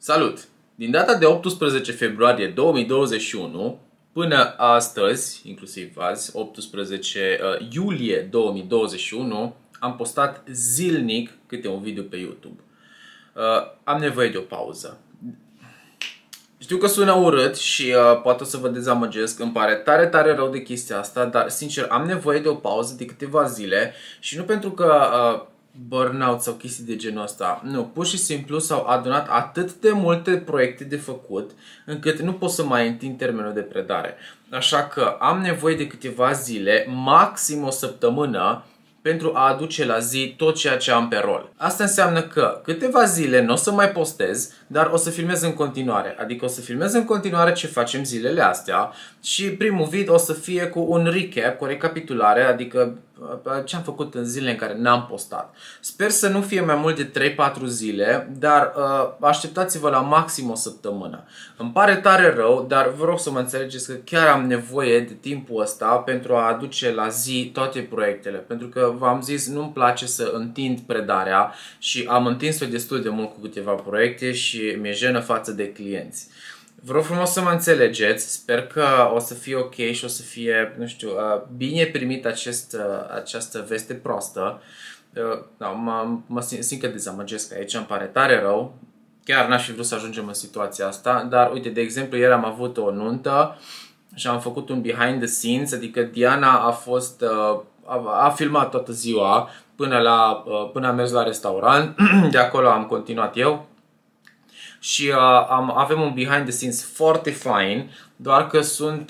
Salut! Din data de 18 februarie 2021 până astăzi, inclusiv azi, 18 iulie 2021, am postat zilnic câte un video pe YouTube. Am nevoie de o pauză. Știu că sună urât și poate o să vă dezamăgesc, îmi pare tare, tare rău de chestia asta, dar sincer am nevoie de o pauză de câteva zile și nu pentru că burnout sau chestii de genul ăsta. Nu, pur și simplu s-au adunat atât de multe proiecte de făcut încât nu pot să mai întind termenul de predare. Așa că am nevoie de câteva zile, maxim o săptămână, pentru a aduce la zi tot ceea ce am pe rol. Asta înseamnă că câteva zile nu o să mai postez, dar o să filmez în continuare. Adică o să filmez în continuare ce facem zilele astea și primul video o să fie cu un recap, cu o recapitulare, adică ce am făcut în zilele în care n-am postat. Sper să nu fie mai mult de 3-4 zile, dar așteptați-vă la maxim o săptămână. Îmi pare tare rău, dar vă rog să mă înțelegeți că chiar am nevoie de timpul ăsta pentru a aduce la zi toate proiectele. Pentru că v-am zis, nu-mi place să întind predarea și am întins-o destul de mult cu câteva proiecte și mi-e jenă față de clienți. Vă rog frumos să mă înțelegeți, sper că o să fie ok și o să fie, nu știu, bine primit această veste proastă. Mă simt că dezamăgesc aici, îmi pare tare rău. Chiar n-aș fi vrut să ajungem în situația asta, dar uite, de exemplu, ieri am avut o nuntă și am făcut un behind the scenes, adică Diana a filmat toată ziua până am mers la restaurant, de acolo am continuat eu. Și avem un behind the scenes foarte fain, doar că sunt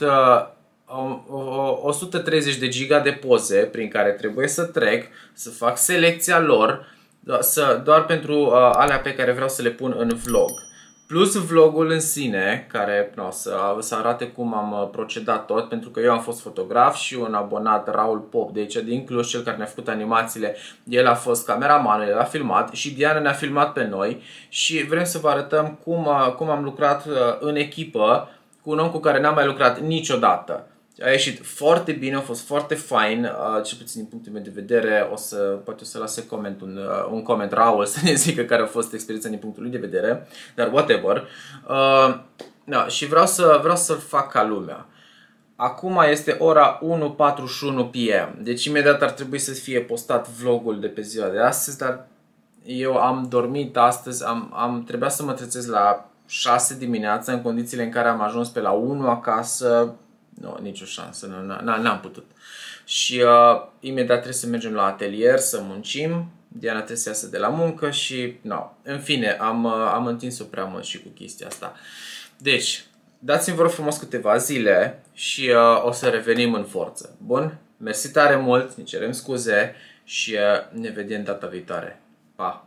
130 de giga de poze prin care trebuie să trec, să fac selecția lor, doar pentru alea pe care vreau să le pun în vlog. Plus vlogul în sine, care să arate cum am procedat tot, pentru că eu am fost fotograf și un abonat, Raul Pop, de aici din Cluj, cel care ne-a făcut animațiile, el a fost cameramanul, el a filmat și Diana ne-a filmat pe noi și vrem să vă arătăm cum am lucrat în echipă cu un om cu care n-am mai lucrat niciodată. A ieșit foarte bine, a fost foarte fain, cel puțin din punctul meu de vedere. Poate o să lase un coment Raul să ne zică care a fost experiența din punctul lui de vedere, dar whatever. Și vreau să-l fac ca lumea. Acum este ora 1:41 PM, deci imediat ar trebui să fie postat vlogul de pe ziua de astăzi, dar eu am dormit astăzi, trebuia să mă trezesc la 6 dimineața în condițiile în care am ajuns pe la 1 acasă. Nu, nicio șansă, n-am putut. Și imediat trebuie să mergem la atelier, să muncim. Diana trebuie să iasă de la muncă și, în fine, am întins-o prea mult și cu chestia asta. Deci, dați-mi vă rog frumos câteva zile și o să revenim în forță. Bun? Mersi tare mult, ne cerem scuze și ne vedem data viitoare. Pa!